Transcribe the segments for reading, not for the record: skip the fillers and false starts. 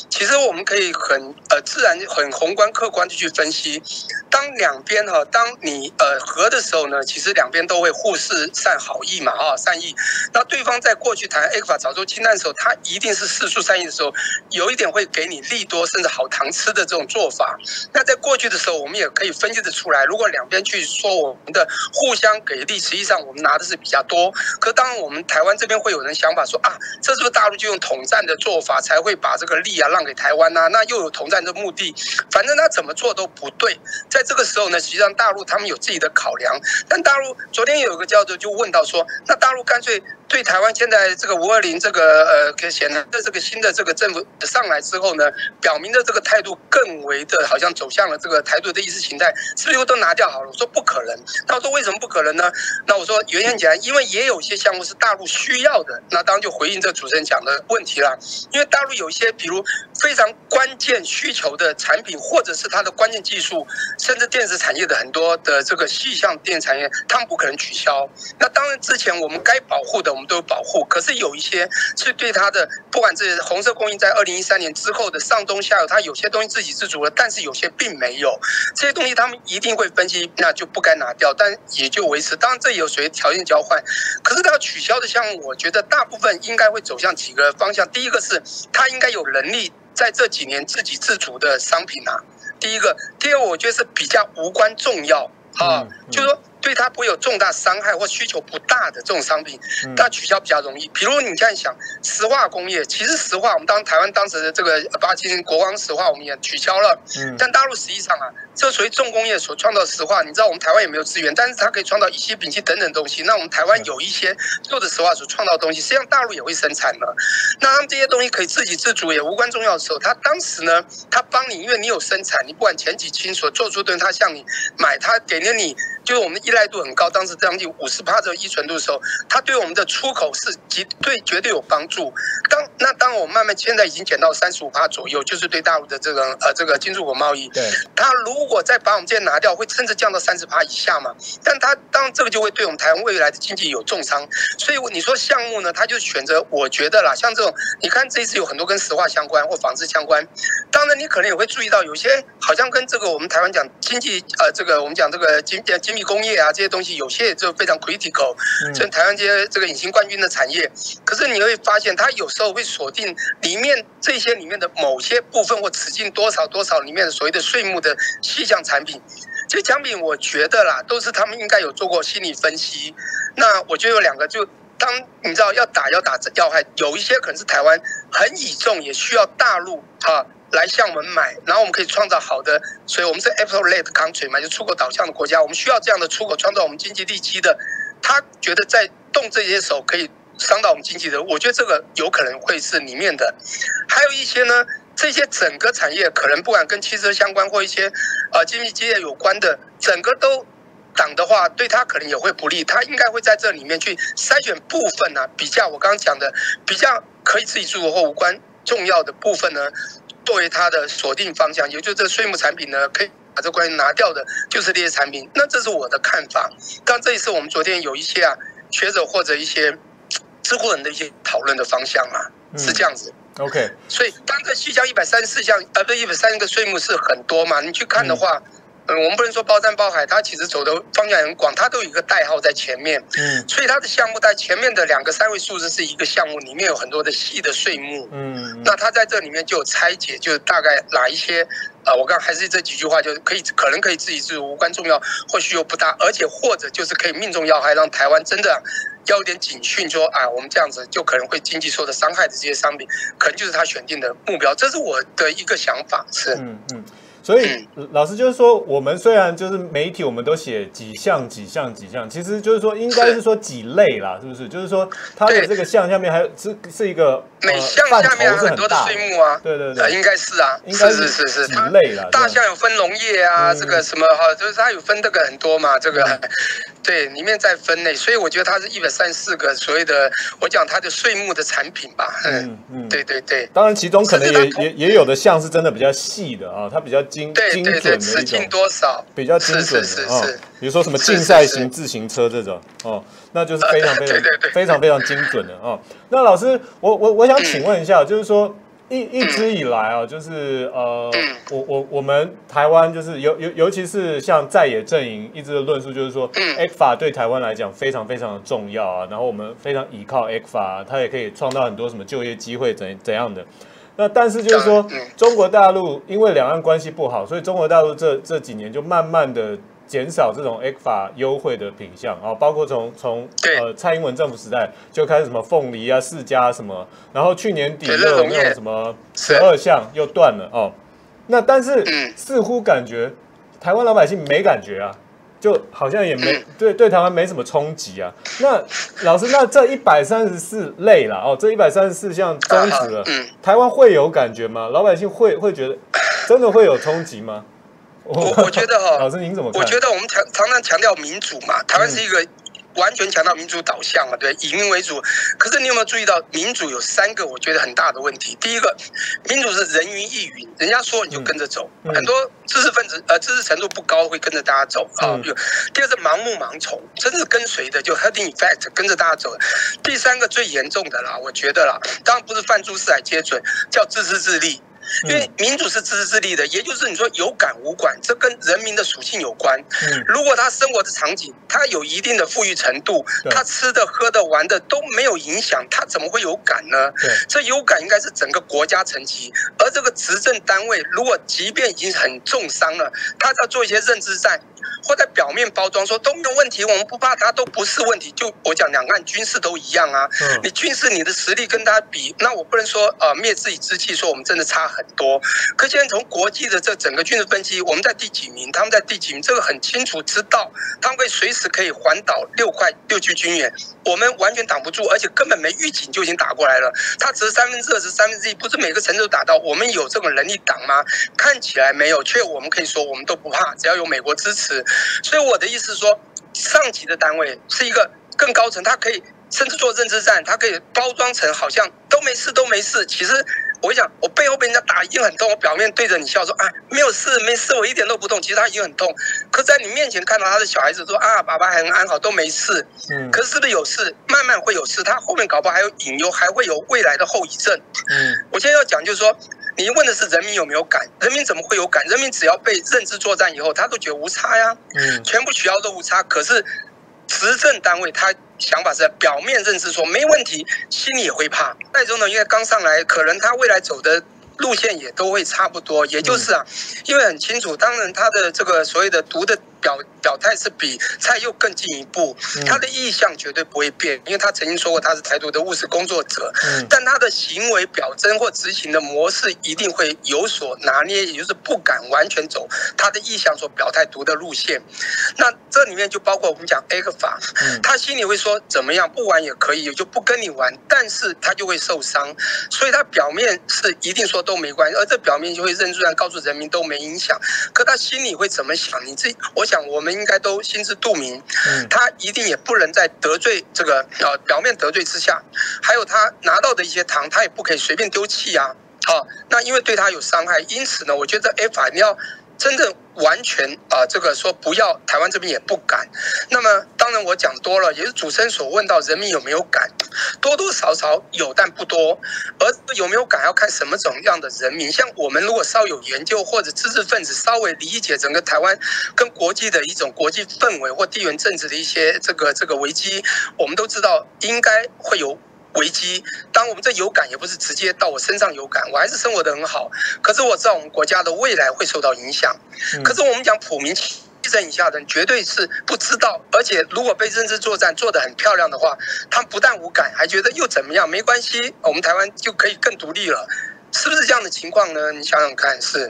其实我们可以很自然、很宏观、客观的去分析。当两边当你和的时候呢，其实两边都会互视善好意嘛，善意。那对方在过去谈 ECFA 早州清单的时候，他一定是事出善意的时候，有一点会给你利多甚至好糖吃的这种做法。那在过去的时候，我们也可以分析得出来，如果两边去说我们的互相给力，实际上我们拿的是比较多。可当然我们台湾这边会有人想法说啊，这是不是大陆就用统战的做法才会把这个利让给台湾啊？那又有统战的目的，反正他怎么做都不对。在这个时候呢，实际上大陆他们有自己的考量，但大陆昨天有一个教授就问到说，那大陆干脆对台湾现在这个520这个显然的这个新的这个政府上来之后呢，表明的这个态度更为的好像走向了这个台独的意识形态，是不是都拿掉好了？我说不可能。那我说为什么不可能呢？那我说原因很简单，因为也有些项目是大陆需要的。那当然就回应这主持人讲的问题啦，因为大陆有一些比如非常关键需求的产品，或者是它的关键技术，甚至电子产业的很多的这个细项电子产业，他们不可能取消。那当然之前我们该保护的我们都有保护，可是有一些是对它的，不管是红色供应在2013年之后的上中下游，它有些东西自给自足了，但是有些并没有。这些东西他们一定会分析，那就不该拿掉，但也就维持。当然这也有属于条件交换，可是它要取消的项目，我觉得大部分应该会走向几个方向。第一个是它应该有能力在这几年自给自足的商品啊，第一个。第二个我觉得是比较无关重要啊，就是说对它不会有重大伤害或需求不大的这种商品，它取消比较容易。比如你这样想，石化工业，其实石化我们台湾当时的这个87年国光石化我们也取消了，但大陆实际上啊，这属于重工业所创造的石化，你知道我们台湾也没有资源，但是它可以创造乙烯、丙烯等等东西。那我们台湾有一些做的石化所创造的东西，实际上大陆也会生产的。那他们这些东西可以自给自足，也无关重要的时候，他当时呢，他帮你，因为你有生产，你不管前几期所做出的，他向你买，他给了你，就是我们依赖度很高，当时将近50%的依存度的时候，它对我们的出口是绝对有帮助。当我们慢慢现在已经减到35%左右，就是对大陆的这个进出口贸易，它如果再把我们这些拿掉，会甚至降到30%以下嘛？但它当然这个就会对我们台湾未来的经济有重伤。所以你说项目呢，它就选择，我觉得啦，像这种，你看这一次有很多跟石化相关或纺织相关，当然你可能也会注意到，有些好像跟这个我们台湾讲经济这个我们讲这个精密工业啊这些东西，有些也就非常 critical， 像台湾这个隐形冠军的产业，可是你会发现它有时候会锁定里面这些里面的某些部分或吃进多少里面的所谓的税目的细项产品。这些产品我觉得啦，都是他们应该有做过心理分析。那我觉得有两个，就当你知道要打要害，有一些可能是台湾很倚重，也需要大陆来向我们买，然后我们可以创造好的，所以我们是 export-led country 嘛，就出口导向的国家，我们需要这样的出口创造我们经济利基的。他觉得在动这些手可以伤到我们经济的，我觉得这个有可能会是里面的。还有一些呢，这些整个产业可能不管跟汽车相关或一些经济企业有关的，整个都挡的话，对他可能也会不利。他应该会在这里面去筛选部分啊，比较我刚刚讲的比较可以自己做或无关重要的部分呢，作为它的锁定方向，也就是这个税目产品呢，可以把这关系拿掉的，就是这些产品。那这是我的看法。当然，这也是我们昨天有一些学者或者一些知乎人的一些讨论的方向啊，是这样子。 OK， 所以当这细项134项不是130个税目是很多嘛，你去看的话。我们不能说包山包海，它其实走的方向很广，它都有一个代号在前面，所以它的项目在前面的2个3位数字是一个项目，里面有很多的细的税目，那它在这里面就有拆解，就是大概哪一些，我刚还是这几句话，就是可能可以自己是无关重要，或许又不大，而且或者就是可以命中要害，让台湾真的要有点警讯，说我们这样子就可能会经济受到伤害的这些商品，可能就是他选定的目标，这是我的一个想法，是。 所以老师就是说，我们虽然就是媒体我们都写几项，其实就是说应该是说几类啦，是不是？就是说它的这个项下面还有是一个每项下面还有很多的税目啊， 对， 应该是啊， 应该是几类啦。 大项有分农业啊，这个什么就是它有分这个很多嘛，这个对里面再分类，所以我觉得它是134个所谓的我讲它的税目的产品吧，对。 当然其中可能也有的项是真的比较细的它比较精准的一种， 吃进多少比较精准的比如说什么竞赛型自行车这种那就是非常精准的那老师，我想请问一下，就是说一直以来啊，就是我们台湾就是尤其是像在野阵营一直的论述，就是说，ECFA 对台湾来讲非常非常的重要啊，然后我们非常依靠 ECFA， 它也可以创造很多什么就业机会怎样的。那但是就是说，中国大陆因为两岸关系不好，所以中国大陆这几年就慢慢的减少这种 ECFA 优惠的品项啊，包括从蔡英文政府时代就开始什么凤梨啊、世家什么，然后去年底又有那种什么12项又断了哦。那但是似乎感觉台湾老百姓没感觉啊，就好像也没对台湾没什么冲击啊。那老师，那这134类啦哦，这134项终止了，台湾会有感觉吗？老百姓会觉得真的会有冲击吗？ 我觉得老师您怎么看？ 我觉得我们常常强调民主嘛，台湾是一个完全强调民主导向嘛，对，以民为主。可是你有没有注意到，民主有3个我觉得很大的问题？第一个，民主是人云亦云，人家说你就跟着走，很多知识分子知识程度不高会跟着大家走啊。第二是盲目盲从，真是跟随的就 herding effect 跟着大家走。第3个最严重的啦，我觉得啦，当然不是泛诸四海皆准，叫自私自利。因为民主是自私自利的，也就是你说有感无感，这跟人民的属性有关。如果他生活的场景，他有一定的富裕程度，他吃的、喝的、玩的都没有影响，他怎么会有感呢？这有感应该是整个国家层级，而这个执政单位如果即便已经很重伤了，他要做一些认知战，或在表面包装说都没有问题，我们不怕他，都不是问题。就我讲两岸军事都一样啊，你军事你的实力跟他比，那我不能说灭自己之气，说我们真的差很多。可现在从国际的这整个军事分析，我们在第几名，他们在第几名，这个很清楚知道，他们会随时可以环岛6区军演，我们完全挡不住，而且根本没预警就已经打过来了。他只是20%、1/3，不是每个城市都打到。我们有这种能力挡吗？看起来没有，却我们可以说我们都不怕，只要有美国支持。所以我的意思是说，上级的单位是一个更高层，他可以甚至做认知战，他可以包装成好像都没事都没事。其实我讲，我背后被人家打已经很痛，我表面对着你笑说啊没有事没事，我一点都不痛。其实他已经很痛，可在你面前看到他的小孩子说啊爸爸很安好都没事，可是不是有事？慢慢会有事，他后面搞不好还有隐忧，还会有未来的后遗症。我现在要讲就是说。你问的是人民有没有感？人民怎么会有感？人民只要被认知作战以后，他都觉得无差呀，全部取消都无差。可是执政单位他想法是表面认知说没问题，心里也会怕。赖总统因为刚上来，可能他未来走的路线也都会差不多，也就是因为很清楚，当然他的这个所谓的独的表态是比蔡又更进一步，他的意向绝对不会变，因为他曾经说过他是台独的务实工作者，但他的行为表征或执行的模式一定会有所拿捏，也就是不敢完全走他的意向所表态独的路线。那这里面就包括我们讲 ECFA，他心里会说怎么样不玩也可以，也就不跟你玩，但是他就会受伤，所以他表面是一定说都没关系，而这表面就会认出来告诉人民都没影响，可他心里会怎么想？我想我们应该都心知肚明，他一定也不能在得罪这个表面得罪之下，还有他拿到的一些糖，他也不可以随便丢弃啊。那因为对他有伤害，因此呢，我觉得ECFA你要真正完全这个说不要，台湾这边也不敢。那么当然我讲多了，也是主持人所问到人民有没有感，多多少少有，但不多。而有没有感要看什么种样的人民。像我们如果稍有研究或者知识分子稍微理解整个台湾跟国际的一种国际氛围或地缘政治的一些这个危机，我们都知道应该会有危机。当我们这有感也不是直接到我身上有感，我还是生活得很好，可是我知道我们国家的未来会受到影响。可是我们讲普民基层以下的人绝对是不知道，而且如果被认知作战做得很漂亮的话，他们不但无感，还觉得又怎么样，没关系，我们台湾就可以更独立了，是不是这样的情况呢？你想想看，是。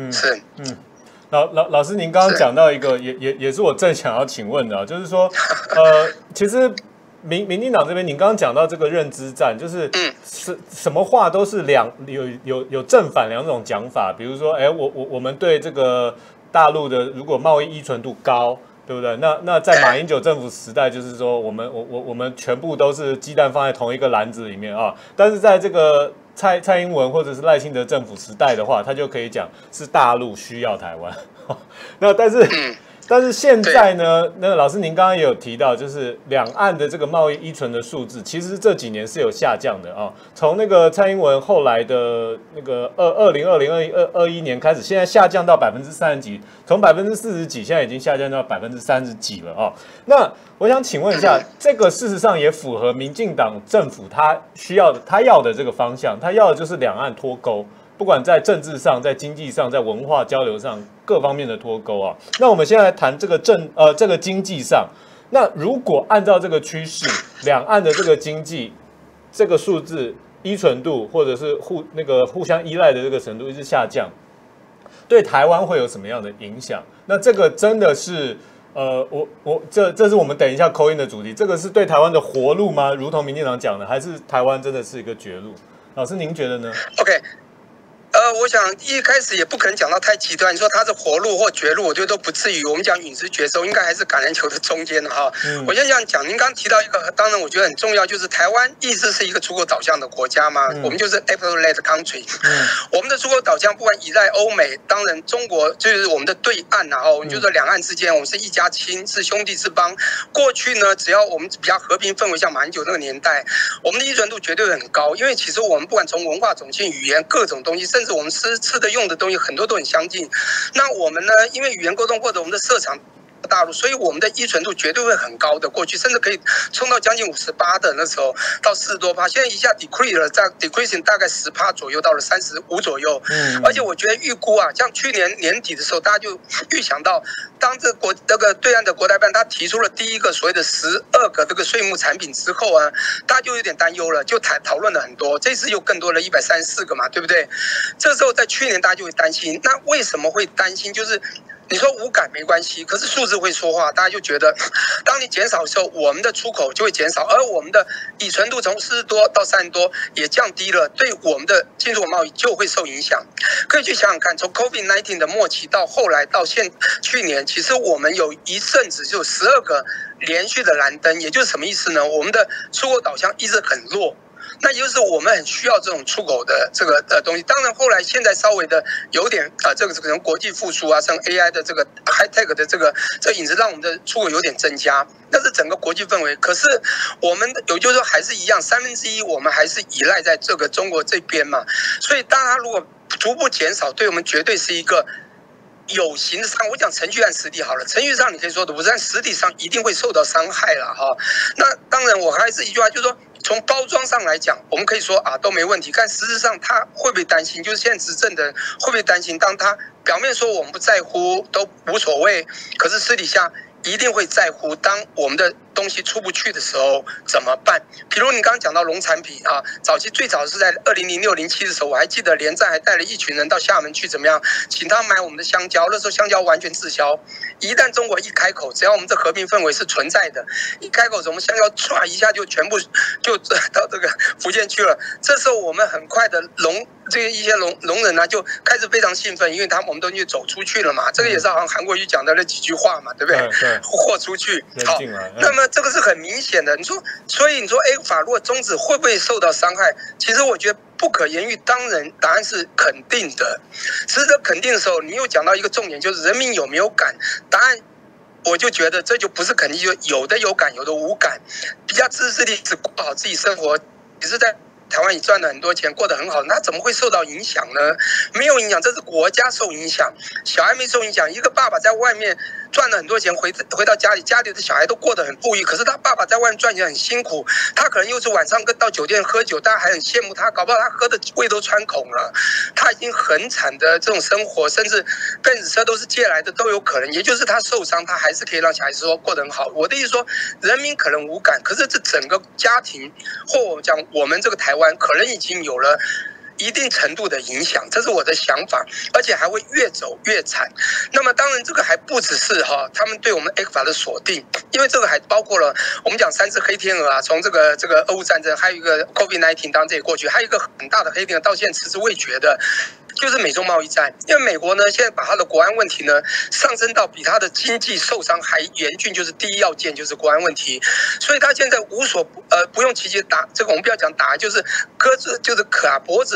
老师，您刚刚讲到一个，也是我正想要请问的，就是说，其实民进党这边，您刚刚讲到这个认知战，就是什么话都是有正反两种讲法，比如说，我们对这个大陆的如果贸易依存度高，对不对？那在马英九政府时代，就是说我们全部都是鸡蛋放在同一个篮子里面啊，但是在这个蔡英文或者是赖清德政府时代的话，他就可以讲是大陆需要台湾。那但是但是现在呢，那个老师您刚刚也有提到，就是两岸的这个贸易依存的数字，其实这几年是有下降的啊。从那个蔡英文后来的那个2020、2021年开始，现在下降到30%几，从40%几，现在已经下降到30%几了啊。那我想请问一下，这个事实上也符合民进党政府他要的这个方向，他要的就是两岸脱钩。不管在政治上、在经济上、在文化交流上各方面的脱钩啊，那我们现在来谈这个这个经济上，那如果按照这个趋势，两岸的这个经济这个数字依存度或者是互相依赖的这个程度一直下降，对台湾会有什么样的影响？那这个真的是这是我们等一下call in的主题，这个是对台湾的活路吗？如同民进党讲的，还是台湾真的是一个绝路？老师您觉得呢 ？OK。我想一开始也不可能讲到太极端，你说它是活路或绝路，我觉得都不至于。我们讲陨石绝收，应该还是橄榄球的中间的哈。我先这样讲，您刚提到一个，当然我觉得很重要，就是台湾一直是一个出口导向的国家嘛，我们就是 export-led country。我们的出口导向不管依赖欧美，当然中国就是我们的对岸呐，我们就是两岸之间，我们是一家亲，是兄弟之邦。过去呢，只要我们比较和平氛围，像马英九那个年代，我们的依存度绝对很高，因为其实我们不管从文化、种姓、语言各种东西，甚至我们吃的用的东西很多都很相近。那我们呢，因为语言沟通或者我们的设厂大陆，所以我们的依存度绝对会很高的。过去甚至可以冲到将近58的，那时候到40多%，现在一下 decrease 了，在 decreasing 大概10%左右，到了35%左右。而且我觉得预估啊，像去年年底的时候，大家就预想到，当这个对岸的国台办他提出了第一个所谓的12个这个税目产品之后啊，大家就有点担忧了，就讨论了很多。这次又更多了134个嘛，对不对？这时候在去年大家就会担心，那为什么会担心？就是你说无感没关系，可是数字会说话，大家就觉得，当你减少的时候，我们的出口就会减少，而我们的依存度从40多到30多也降低了，对我们的进出口贸易就会受影响。可以去想想看，从 COVID-19 的末期到后来到去年，其实我们有一阵子就12个连续的蓝灯，也就是什么意思呢？我们的出口导向一直很弱。那也就是我们很需要这种出口的这个东西。当然后来现在稍微的有点这个可能国际复苏啊，像 AI 的这个 high tech 的这个影子，让我们的出口有点增加。那是整个国际氛围。可是我们就是说还是一样1/3，我们还是依赖在这个中国这边嘛。所以当它如果逐步减少，对我们绝对是一个有形的伤。我讲程序和实体好了，程序上你可以说的不是，但实体上一定会受到伤害了哈。那当然我还是一句话，就是说从包装上来讲，我们可以说都没问题，但实质上他会不会担心？就是现在执政的人会不会担心？当他表面说我们不在乎都无所谓，可是私底下一定会在乎，当我们的东西出不去的时候怎么办？比如你刚刚讲到农产品啊，早期最早是在2006、07的时候，我还记得连战还带了一群人到厦门去，怎么样，请他买我们的香蕉。那时候香蕉完全滞销，一旦中国一开口，只要我们这和平氛围是存在的，一开口，我们香蕉唰一下就全部就到这个福建去了。这时候我们很快的一些聋人呢就开始非常兴奋，因为我们都走出去了嘛。这个也是好像韩国瑜讲的那几句话嘛，对不对？豁出去。好，那么这个是很明显的。所以你说 A 法如果终止会不会受到伤害？其实我觉得不可言喻，当然答案是肯定的。其实这肯定的时候，你又讲到一个重点，就是人民有没有感？答案我就觉得这就不是肯定，就有的有感，有的无感。比较自私的只过好自己生活，也是在台湾也赚了很多钱，过得很好，那怎么会受到影响呢？没有影响，这是国家受影响，小孩没受影响。一个爸爸在外面赚了很多钱，回到家里的小孩都过得很富裕，可是他爸爸在外面赚钱很辛苦，他可能又是晚上到酒店喝酒，大家还很羡慕他，搞不好他喝的胃都穿孔了，他已经很惨的这种生活，甚至奔驰车都是借来的都有可能。也就是他受伤，他还是可以让小孩子说过得很好。我的意思说，人民可能无感，可是这整个家庭或我讲我们这个台湾可能已经有了一定程度的影响，这是我的想法，而且还会越走越惨。那么当然这个还不只是他们对我们 ECFA 的锁定，因为这个还包括了我们讲3只黑天鹅啊，从这个俄乌战争，还有一个 COVID-19 当这也过去，还有一个很大的黑天鹅到现在迟迟未决的，就是美中贸易战。因为美国呢现在把它的国安问题呢上升到比它的经济受伤还严峻，就是第一要件就是国安问题，所以他现在不用其极打这个，我们不要讲打，就是鸽子就是卡脖子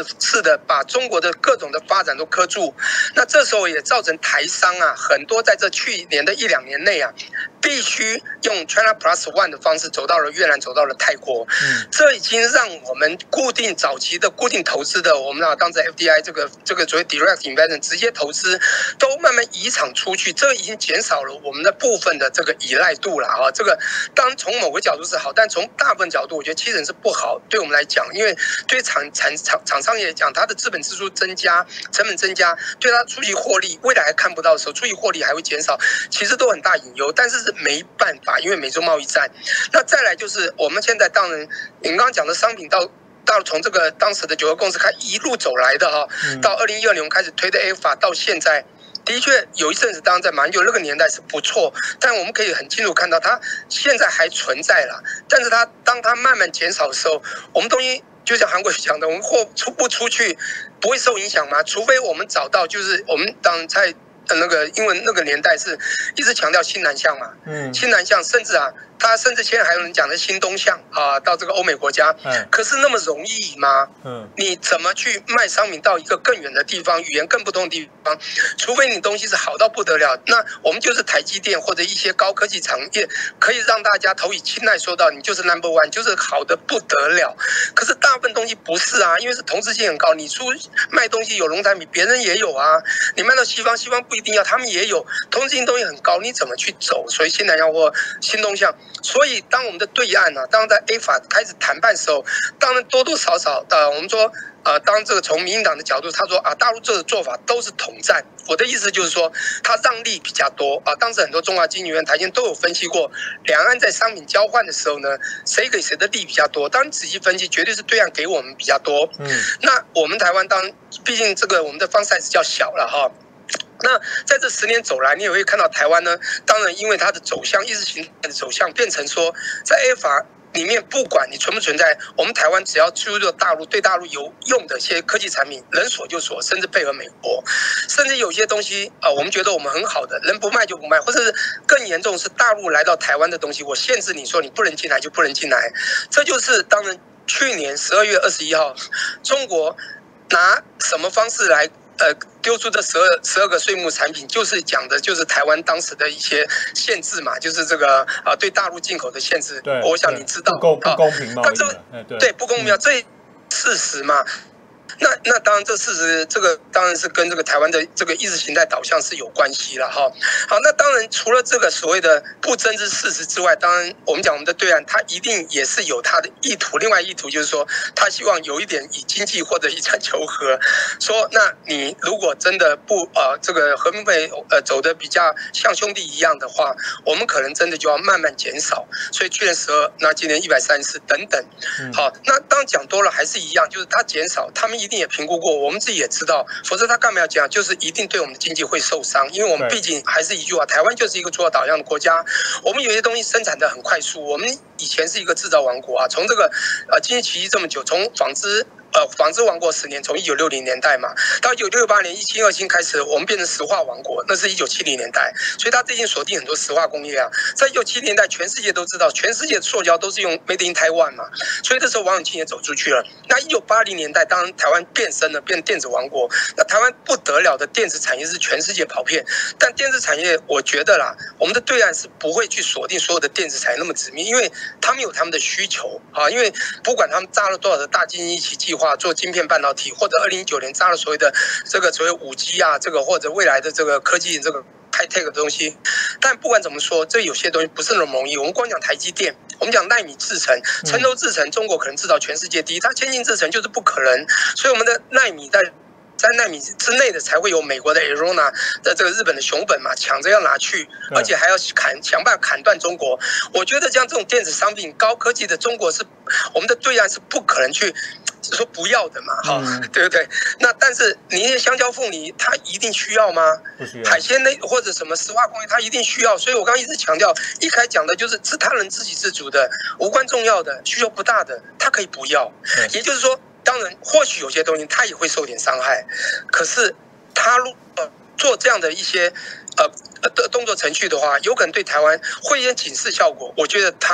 式的把中国的各种的发展都磕住。那这时候也造成台商啊，很多在这去年的1-2年内啊，必须用 China Plus One 的方式走到了越南，走到了泰国。这已经让我们早期的固定投资的，我们当时 FDI 这个所谓 Direct Investment 直接投资，都慢慢移场出去，这已经减少了我们的部分的这个依赖度了啊。这个当然从某个角度是好，但从大部分角度，我觉得其实是不好。对我们来讲，因为对厂商也讲，它的资本支出增加，成本增加，对它初期获利未来还看不到的时候，初期获利还会减少，其实都很大隐忧。但是没办法，因为美洲贸易战。那再来就是我们现在当然，你刚刚讲的商品到从这个当时的9个公司开一路走来的哈，到2012年我们开始推的 AFA 到现在。的确有一阵子，当然在马英九那个年代是不错，但我们可以很清楚看到，它现在还存在了。但是当它慢慢减少的时候，我们东西就像韩国讲的，我们货出不出去不会受影响吗？除非我们找到，就是我们当然在那个英文那个年代是一直强调新南向嘛，新南向，甚至他甚至现在还有人讲的新东向啊，到这个欧美国家，可是那么容易吗？你怎么去卖商品到一个更远的地方，语言更不同的地方？除非你东西是好到不得了，那我们就是台积电或者一些高科技产业，可以让大家投以青睐，说到你就是 No.1， 就是好的不得了。可是大部分东西不是啊，因为是同质性很高，你卖东西有龙产品，别人也有啊，你卖到西方，西方不一定要，他们也有，同质性东西很高，你怎么去走？所以新南向或新东向。所以，当我们的对岸当在 AFA 开始谈判的时候，当然多多少少我们说当这个从民进党的角度，他说大陆这个做法都是统战。我的意思就是说，他让利比较多当时很多中华经济学、台经都有分析过，两岸在商品交换的时候呢，谁给谁的利比较多？当然仔细分析，绝对是对岸给我们比较多。那我们台湾毕竟这个我们的方 size 较小了哈。那在这10年走来，你也会看到台湾呢，当然因为它的走向意识形态的走向，变成说在 AFA 里面，不管你存不存在，我们台湾只要输入大陆对大陆有用的一些科技产品，能锁就锁，甚至配合美国，甚至有些东西我们觉得我们很好的，能不卖就不卖，或者是更严重是大陆来到台湾的东西，我限制你说你不能进来就不能进来，这就是当然去年12月21号，中国拿什么方式来丢出这12个税目产品，就是讲的就是台湾当时的一些限制嘛，就是这个对大陆进口的限制。我想你知道不公平贸易对不公平这事实嘛。那当然，这事实这个当然是跟这个台湾的这个意识形态导向是有关系了哈。好，那当然除了这个所谓的不争之事实之外，当然我们讲我们的对岸，他一定也是有他的意图。另外意图就是说，他希望有一点以经济或者以战求和。说，那你如果真的不这个和平会走得比较像兄弟一样的话，我们可能真的就要慢慢减少。所以去年12，那今年134等等。好，那当然讲多了还是一样，就是它减少，他们一定也评估过，我们自己也知道，否则他干嘛要讲？就是一定对我们的经济会受伤，因为我们毕竟还是一句话，台湾就是一个出口导向的国家，我们有些东西生产的很快速，我们以前是一个制造王国从这个经济奇迹这么久，从纺织王国10年，从1960年代嘛，到1968年17、27开始，我们变成石化王国，那是1970年代，所以它最近锁定很多石化工业在1970年代，全世界都知道，全世界的塑胶都是用 Made in Taiwan 嘛，所以这时候王永庆也走出去了。那1980年代，当然台湾变身了，变电子王国，那台湾不得了的电子产业是全世界跑遍，但电子产业我觉得啦，我们的对岸是不会去锁定所有的电子产业那么缜密，因为他们有他们的需求因为不管他们扎了多少的大经济一起计划做晶片半导体，或者2019年扎了所谓的这个所谓5G这个或者未来的这个科技这个 high tech 的东西，但不管怎么说，这有些东西不是那么容易。我们光讲台积电，我们讲奈米制程、成熟制程，中国可能制造全世界第一，它先进制程就是不可能，所以我们的奈米在3奈米之内的才会有美国的 Arona 的这个日本的熊本嘛，抢着要拿去，而且还要想办法砍断中国。我觉得像这种电子商品、高科技的中国是我们的对岸是不可能去说不要的嘛，对不对？那但是你那些香蕉、凤梨，它一定需要吗？ 不需要。 海鲜类或者什么石化工业，它一定需要。所以我刚刚一直强调，一开始讲的就是他人自给自足的、无关重要的、需求不大的，它可以不要。也就是说。当然，或许有些东西它也会受点伤害，可是他如果做这样的一些动作程序的话，有可能对台湾会有点警示效果。我觉得他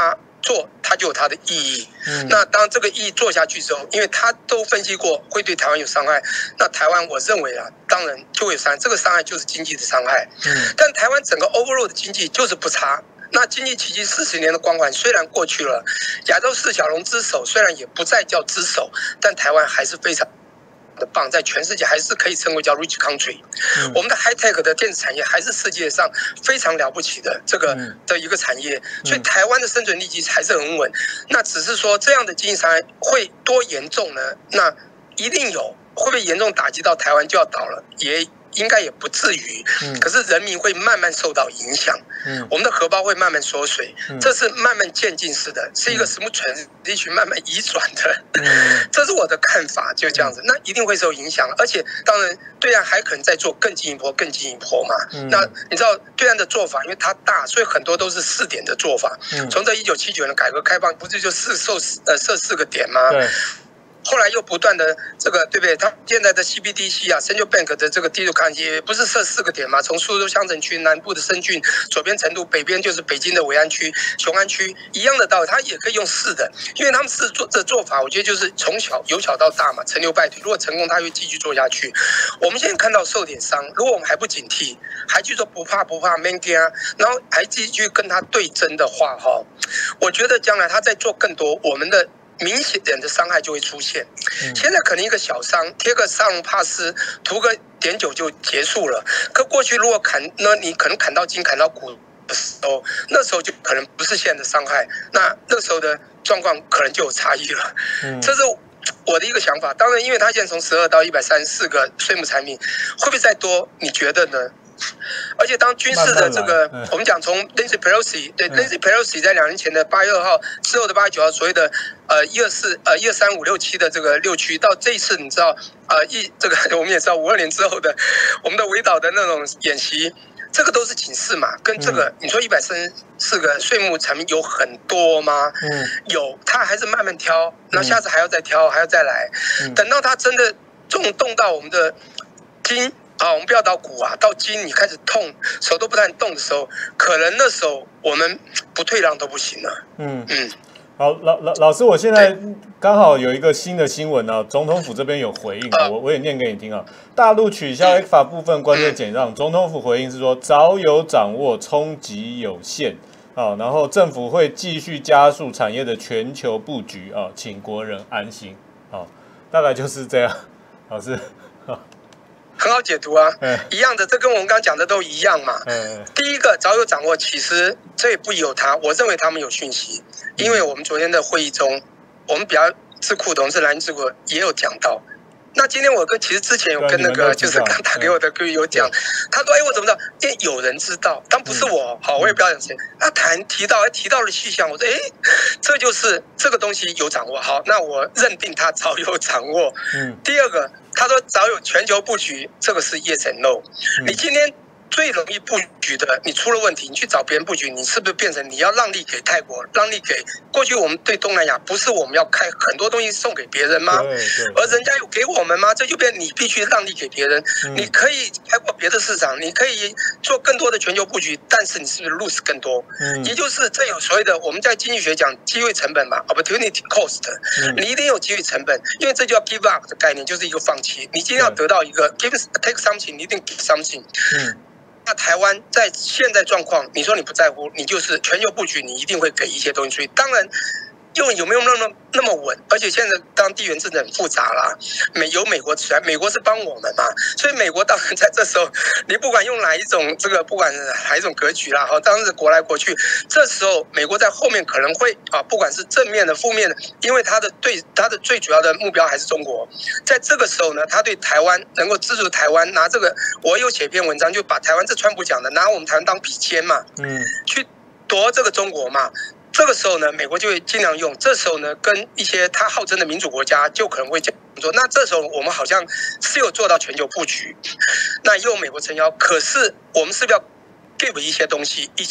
做它就有它的意义。那当这个意义做下去之后，因为他都分析过会对台湾有伤害，那台湾我认为啊，当然就会有伤害，这个伤害就是经济的伤害。但台湾整个 overall 的经济就是不差。那经济奇迹40年的光环虽然过去了，亚洲四小龙之首虽然也不再叫之首，但台湾还是非常的棒，在全世界还是可以称为叫 rich country。我们的 high tech 的电子产业还是世界上非常了不起的这个的一个产业，所以台湾的生存力还是很稳。那只是说这样的经济伤害会多严重呢？那一定有，会不会严重打击到台湾就要倒了？也应该也不至于，可是人民会慢慢受到影响，我们的荷包会慢慢缩水，这是慢慢渐进式的，是一个smooth transition慢慢移转的，这是我的看法，就这样子，那一定会受影响，而且当然对岸还可能再做更进一步嘛，那你知道对岸的做法，因为它大，所以很多都是试点的做法，从这1979年的改革开放，不是就设4个点吗？后来又不断的这个，对不对？他现在的 CBDC 啊 ，Central Bank 的这个digital currency 也不是设4个点嘛？从苏州乡镇区南部的深圳，左边成都，北边就是北京的伟安区、雄安区，一样的道理，他也可以用试的，因为他们是这做法，我觉得就是从由小到大嘛，成牛败退。如果成功，他会继续做下去。我们现在看到受点伤，如果我们还不警惕，还去说不怕没惊，然后还继续跟他对争的话，我觉得将来他在做更多，我们的明显的伤害就会出现。现在可能一个小伤，贴个沙龙帕斯，涂个碘酒就结束了。可过去如果你可能砍到筋、砍到骨的时候，那时候就可能不是现在的伤害，那时候的状况可能就有差异了。这是我的一个想法。当然，因为他现在从12到134个税目产品，会不会再多？你觉得呢？而且当军事的这个，我们讲从 Nancy Pelosi， 对 Nancy Pelosi 在2年前的8月2号之后的8月9号所谓的12356的这个6区，到这一次你知道这个我们也知道52年之后的我们的围岛的那种演习，这个都是警示嘛，跟这个你说134个税目产品有很多吗？有，他还是慢慢挑，然后下次还要再挑，还要再来，等到他真的动到我们的筋。我们不要到骨啊，到筋你开始痛，手都不太动的时候，可能那时候我们不退让都不行了。 好，老师，我现在刚好有一个新的新闻啊，总统府这边有回应啊，我也念给你听啊。大陆取消 ECFA 部分关税减让，总统府回应是说早有掌握，冲击有限啊，然后政府会继续加速产业的全球布局啊，请国人安心啊，大概就是这样，老师。 很好解读啊，一样的，这跟我们刚刚讲的都一样嘛。第一个早有掌握，其实这也不由他，我认为他们有讯息，因为我们昨天的会议中，我们比较智库董事蓝智库也有讲到。那今天我其实之前有跟那个就是刚打给我的哥有讲，他说我怎么知道？因为有人知道，但不是我，好，我也不要讲谁。他提到了细项，我说这就是这个东西有掌握，好，那我认定他早有掌握。第二个，他说早有全球布局，这个是 yes and no。你今天最容易布局的，你出了问题，你去找别人布局，你是不是变成你要让利给泰国，让利给过去我们对东南亚，不是我们要开很多东西送给别人吗？而人家有给我们吗？这就变你必须让利给别人。你可以开过别的市场，你可以做更多的全球布局，但是你是不是 lose 更多？也就是这有所谓的我们在经济学讲机会成本嘛 ，opportunity cost，你一定有机会成本，因为这叫 give up 的概念，就是一个放弃。你今天要得到一个 take something， 你一定 give something。那台湾在现在状况，你说你不在乎，你就是全球布局，你一定会给一些东西出去。当然，有没有那么稳？而且现在当地缘政治很复杂啦，有美国起来，美国是帮我们嘛，所以美国当然在这时候，你不管用哪一种这个，不管哪一种格局啦，当然是国来国去，这时候美国在后面可能会不管是正面的、负面的，因为他的最主要的目标还是中国，在这个时候呢，他对台湾能够资助台湾，拿这个，我有写篇文章，就把台湾这川普讲的，拿我们台湾当笔尖嘛，去夺这个中国嘛。这个时候呢，美国就会尽量用。这时候呢，跟一些他号称的民主国家就可能会这样做。那这时候我们好像是有做到全球布局，那也有美国撑腰。可是我们是不是要 give 一些东西，以及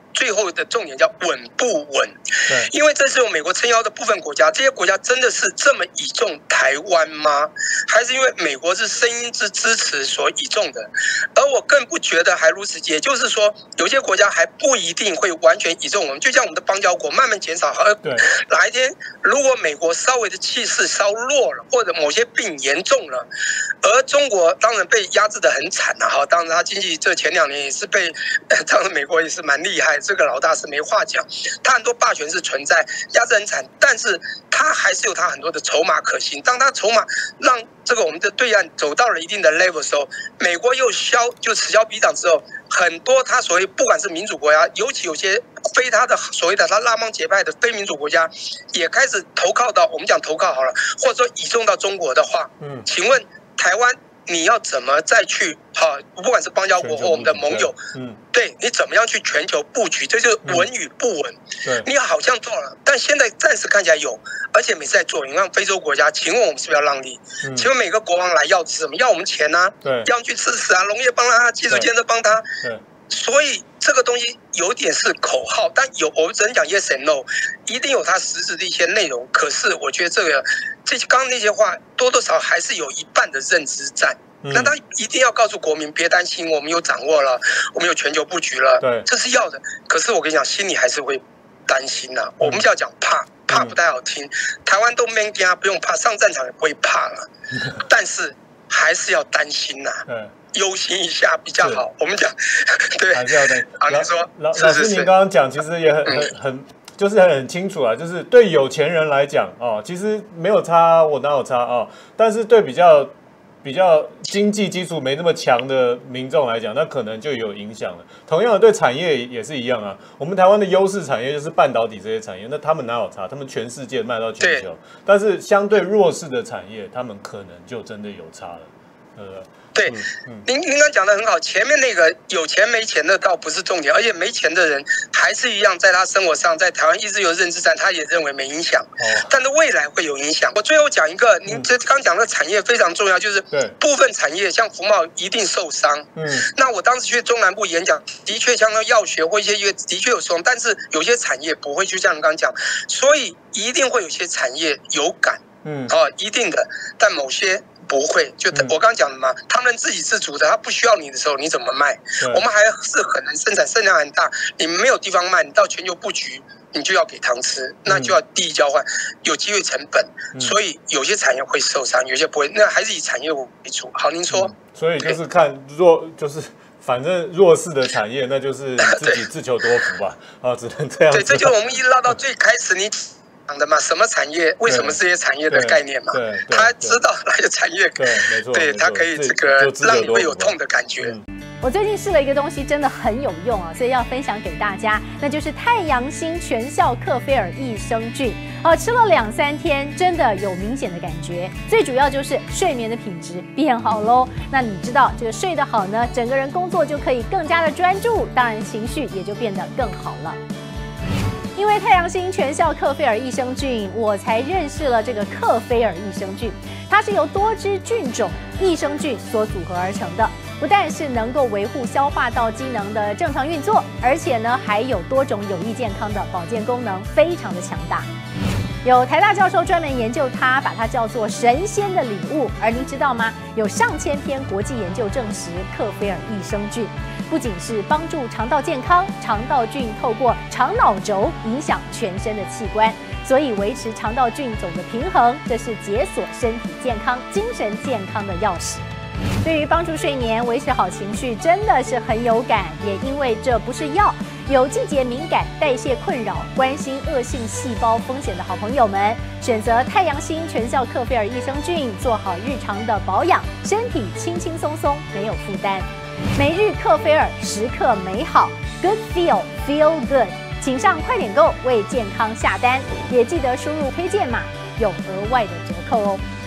最后的重点叫稳不稳？因为这是由美国撑腰的部分国家，这些国家真的是这么倚重台湾吗？还是因为美国是声音之支持所倚重的？而我更不觉得还如此，也就是说，有些国家还不一定会完全倚重我们，就像我们的邦交国慢慢减少，哪一天如果美国稍微的气势稍弱了，或者某些病严重了，而中国当然被压制得很惨哈，当然他经济这前2年也是被，当然美国也是蛮厉害，这个老大是没话讲，他很多霸权是存在，压制很惨，但是他还是有他很多的筹码可行。当他筹码让这个我们的对岸走到了一定的 level 的时候，美国又就此消彼长之后，很多他所谓不管是民主国家，尤其有些非他的所谓的他拉帮结派的非民主国家，也开始投靠到我们讲投靠好了，或者说倚重到中国的话，请问台湾你要怎么再去不管是邦交国或我们的盟友，对你怎么样去全球布局，这就是稳与不稳。你好像做了，但现在暂时看起来有，而且每次在做。你看非洲国家，请问我们是不是要让利？请问每个国王来要的是什么？要我们钱啊？要我们去支持啊？农业帮他，技术建设帮他。所以这个东西有点是口号，但我只能讲 yes and no， 一定有它实质的一些内容。可是我觉得刚刚那些话多多少少还是有一半的认知战。那他一定要告诉国民别担心，我们有掌握了，我们有全球布局了，这是要的。可是我跟你讲，心里还是会担心呐。我们就要讲怕不太好听，台湾都没惊，不用怕，上战场也不会怕了，但是还是要担心呐。忧心一下比较好。我们讲，对， 还是要担。 你说， 老师，您刚刚讲其实也就是很清楚啊，就是对有钱人来讲其实没有差，我哪有差但是对比较经济基础没那么强的民众来讲，那可能就有影响了。同样的，对产业也是一样啊。我们台湾的优势产业就是半导体这些产业，那他们哪有差？他们全世界卖到全球，但是相对弱势的产业，他们可能就真的有差了，对不对？ 对，您刚讲的很好，前面那个有钱没钱的倒不是重点，而且没钱的人还是一样，在他生活上，在台湾一直有认知战，他也认为没影响，但是未来会有影响。我最后讲一个，您这刚讲的产业非常重要，就是部分产业像服贸一定受伤。那我当时去中南部演讲，的确像那药学或一些的确有受伤，但是有些产业不会，就像你刚刚讲，所以一定会有些产业有感，一定的，但某些不会，就我刚刚讲的嘛，他们自给自足的，他不需要你的时候，你怎么卖？我们还是很难生产，生产很大，你没有地方卖，你到全球布局，你就要给糖吃，那就要利益交换，有机会成本，所以有些产业会受伤，有些不会，那还是以产业为主。好，您说， 所以就是看就是反正弱势的产业，那就是自己自求多福吧，只能这样。 对，这就是我们一拉到最开始你的嘛，什么产业？为什么这些产业的概念嘛？他知道哪个产业，对，他可以这个让你会有痛的感觉。 我最近试了一个东西，真的很有用所以要分享给大家，那就是太阳星全效克菲尔益生菌。吃了2-3天，真的有明显的感觉。最主要就是睡眠的品质变好喽。那你知道这个睡得好呢，整个人工作就可以更加的专注，当然情绪也就变得更好了。因为太阳星全效克菲尔益生菌，我才认识了这个克菲尔益生菌。它是由多支菌种益生菌所组合而成的，不但是能够维护消化道机能的正常运作，而且呢还有多种有益健康的保健功能，非常的强大。有台大教授专门研究它，把它叫做神仙的礼物。而您知道吗？有上千篇国际研究证实，克菲尔益生菌不仅是帮助肠道健康，肠道菌透过肠脑轴影响全身的器官，所以维持肠道菌种的平衡，这是解锁身体健康、精神健康的钥匙。对于帮助睡眠、维持好情绪，真的是很有感。也因为这不是药，有季节敏感、代谢困扰、关心恶性细胞风险的好朋友们，选择太阳星全效克菲尔益生菌，做好日常的保养，身体轻轻松松，没有负担。每日克菲尔，时刻美好 ，Good Feel Good， 请上快点购为健康下单，也记得输入推荐码，有额外的折扣哦。